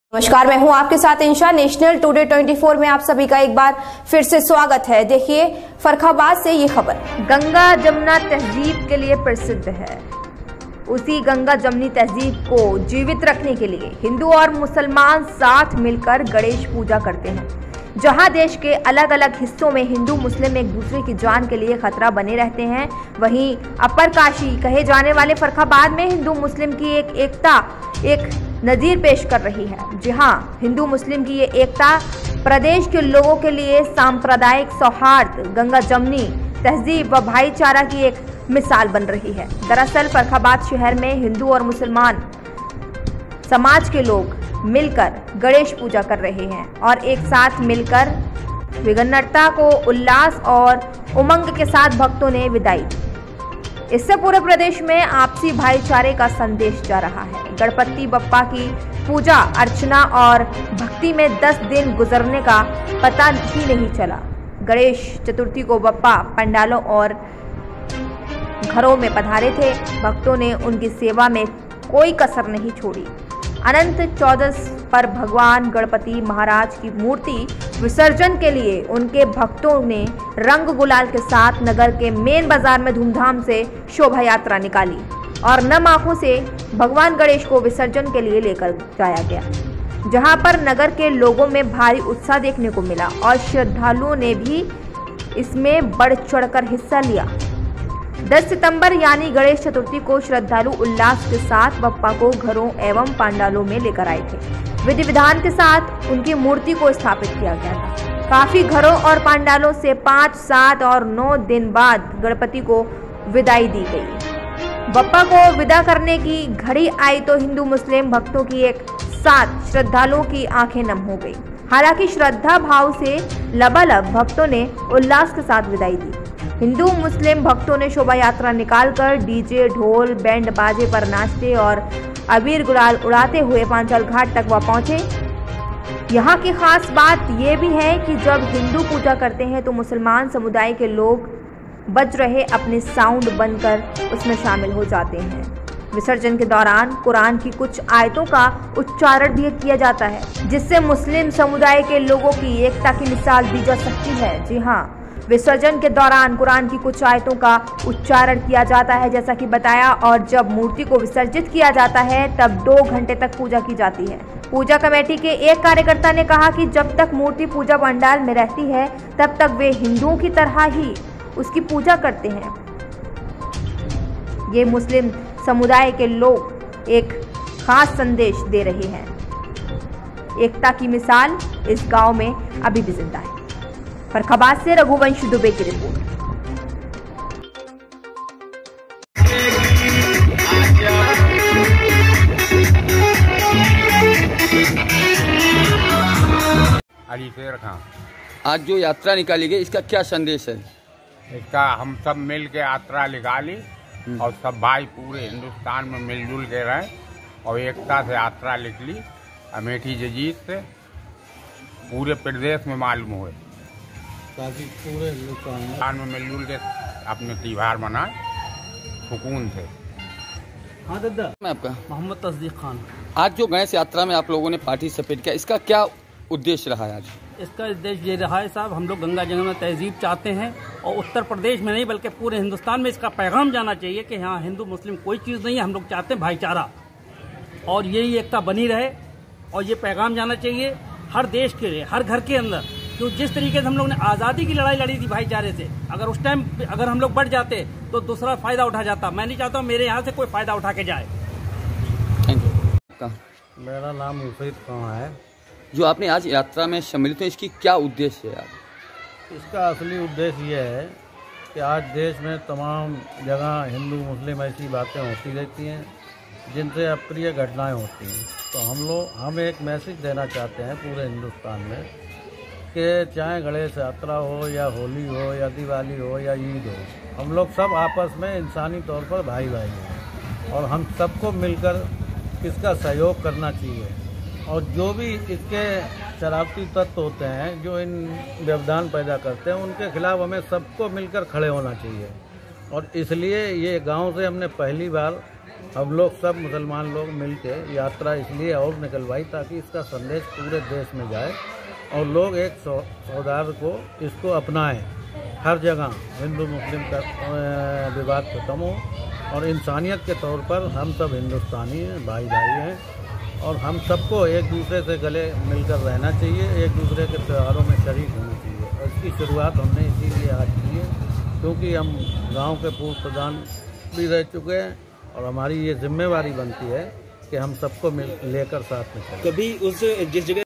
नमस्कार, मैं हूं आपके साथ इंशा। नेशनल टुडे 24 में आप सभी का एक बार फिर से स्वागत है। देखिए फर्रुखाबाद से ये खबर। गंगा जमुना तहजीब के लिए प्रसिद्ध है। उसी गंगा जमुनी तहजीब को जीवित रखने के लिए हिंदू और मुसलमान साथ मिलकर गणेश पूजा करते हैं। जहां देश के अलग अलग हिस्सों में हिंदू मुस्लिम एक दूसरे की जान के लिए खतरा बने रहते हैं, वहीं अपर काशी कहे जाने वाले फर्रुखाबाद में हिंदू मुस्लिम की एकता एक नज़ीर पेश कर रही है। जी हाँ, हिंदू मुस्लिम की ये एकता प्रदेश के लोगों के लिए सांप्रदायिक सौहार्द, गंगा जमुनी तहजीब व भाईचारा की एक मिसाल बन रही है। दरअसल फर्रुखाबाद शहर में हिंदू और मुसलमान समाज के लोग मिलकर गणेश पूजा कर रहे हैं और एक साथ मिलकर विघ्नहर्ता को उल्लास और उमंग के साथ भक्तों ने विदाई दी। इससे पूरे प्रदेश में आपसी भाईचारे का संदेश जा रहा है। गणपति बप्पा की पूजा अर्चना और भक्ति में 10 दिन गुजरने का पता ही नहीं चला। गणेश चतुर्थी को बप्पा पंडालों और घरों में पधारे थे। भक्तों ने उनकी सेवा में कोई कसर नहीं छोड़ी। अनंत चौदस पर भगवान गणपति महाराज की मूर्ति विसर्जन के लिए उनके भक्तों ने रंग गुलाल के साथ नगर के मेन बाजार में धूमधाम से शोभा यात्रा निकाली और नम आंखों से भगवान गणेश को विसर्जन के लिए लेकर जाया गया, जहां पर नगर के लोगों में भारी उत्साह देखने को मिला और श्रद्धालुओं ने भी इसमें बढ़ चढ़कर हिस्सा लिया। 10 सितंबर यानी गणेश चतुर्थी को श्रद्धालु उल्लास के साथ बप्पा को घरों एवं पंडालों में लेकर आए थे। विधि विधान के साथ उनकी मूर्ति को स्थापित किया गया था। काफी घरों और पंडालों से 5, 7 और 9 दिन बाद गणपति को विदाई दी गई। बप्पा को विदा करने की घड़ी आई तो हिंदू मुस्लिम भक्तों की एक साथ श्रद्धालुओं की आंखें नम हो गई। हालांकि श्रद्धा भाव से लबालब भक्तों ने उल्लास के साथ विदाई दी। हिंदू मुस्लिम भक्तों ने शोभा यात्रा निकालकर डीजे ढोल बैंड बाजे पर नाचते और अबीर गुलाल उड़ाते हुए पांचाल घाट तक वह पहुंचे। यहाँ की खास बात यह भी है कि जब हिंदू पूजा करते हैं तो मुसलमान समुदाय के लोग बज रहे अपने साउंड बंद कर उसमें शामिल हो जाते हैं। विसर्जन के दौरान कुरान की कुछ आयतों का उच्चारण भी किया जाता है, जिससे मुस्लिम समुदाय के लोगों की एकता की मिसाल दी जा सकती है। जी हाँ, विसर्जन के दौरान कुरान की कुछ आयतों का उच्चारण किया जाता है जैसा कि बताया, और जब मूर्ति को विसर्जित किया जाता है तब 2 घंटे तक पूजा की जाती है। पूजा कमेटी के एक कार्यकर्ता ने कहा कि जब तक मूर्ति पूजा पंडाल में रहती है तब तक वे हिंदुओं की तरह ही उसकी पूजा करते हैं। ये मुस्लिम समुदाय के लोग एक खास संदेश दे रहे हैं। एकता की मिसाल इस गांव में अभी भी जिंदा है। फर्रुखाबाद से रघुवंश दुबे की रिपोर्ट। आज जो यात्रा निकाली गई, इसका क्या संदेश है? इसका हम सब मिल के यात्रा निकाली और सब भाई पूरे हिंदुस्तान में मिलजुल के रहे और एकता से यात्रा निकली। अमेठी जजीत से पूरे प्रदेश में मालूम हुए, ताकि पूरे हिंदुस्तान में मिलजुल के अपने त्योहार मनाए सुकून से। हाँ दादा, मैं आपका मोहम्मद तस्दीक खान। आज जो गणेश यात्रा में आप लोगों ने पार्टिसिपेट किया, इसका क्या उद्देश्य रहा है आज? इसका उद्देश्य ये रहा है साहब, हम लोग गंगा जमुना तहजीब चाहते हैं और उत्तर प्रदेश में नहीं बल्कि पूरे हिंदुस्तान में इसका पैगाम जाना चाहिए कि हाँ, हिंदू मुस्लिम कोई चीज़ नहीं है, हम लोग चाहते हैं भाईचारा और यही एकता बनी रहे। और ये पैगाम जाना चाहिए हर देश के लिए, हर घर के अंदर। तो जिस तरीके से हम लोग ने आज़ादी की लड़ाई लड़ी थी भाईचारे से, अगर उस टाइम अगर हम लोग बढ़ जाते तो दूसरा फ़ायदा उठा जाता। मैं नहीं चाहता मेरे यहाँ से कोई फ़ायदा उठा के जाए। Thank you. मेरा नाम मुफीद खान है। जो आपने आज यात्रा में सम्मिलित हैं, इसकी क्या उद्देश्य है? इसका असली उद्देश्य ये है कि आज देश में तमाम जगह हिंदू मुस्लिम ऐसी बातें होती रहती हैं जिनसे अप्रिय घटनाएं होती हैं। तो हम एक मैसेज देना चाहते हैं पूरे हिंदुस्तान में कि चाहे गणेश यात्रा हो या होली हो या दिवाली हो या ईद हो, हम लोग सब आपस में इंसानी तौर पर भाई भाई हैं और हम सबको मिलकर इसका सहयोग करना चाहिए। और जो भी इसके शरारती तत्व होते हैं जो इन व्यवधान पैदा करते हैं, उनके खिलाफ हमें सबको मिलकर खड़े होना चाहिए। और इसलिए ये गांव से हमने पहली बार हम लोग सब मुसलमान लोग मिलके यात्रा इसलिए और निकलवाई ताकि इसका संदेश पूरे देश में जाए और लोग एक सौहार्द को इसको अपनाएं। हर जगह हिंदू मुस्लिम का विवाद खत्म हो और इंसानियत के तौर पर हम सब हिंदुस्तानी हैं, भाई भाई हैं और हम सबको एक दूसरे से गले मिलकर रहना चाहिए, एक दूसरे के त्योहारों में शरीक होना चाहिए। और इसकी शुरुआत हमने इसीलिए आज की है क्योंकि हम गांव के पूर्व प्रधान भी रह चुके हैं और हमारी ये जिम्मेवारी बनती है कि हम सबको लेकर साथ में चलें। कभी उस जिस जगह